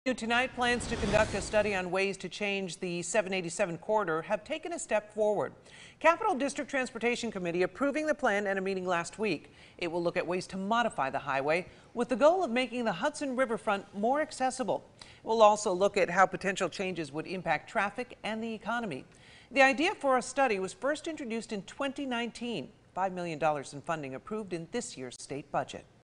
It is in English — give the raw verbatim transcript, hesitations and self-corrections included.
Tonight, plans to conduct a study on ways to change the seven eighty-seven corridor have taken a step forward. Capital District Transportation Committee approving the plan at a meeting last week. It will look at ways to modify the highway with the goal of making the Hudson Riverfront more accessible. It will also look at how potential changes would impact traffic and the economy. The idea for a study was first introduced in twenty nineteen. five million dollars in funding approved in this year's state budget.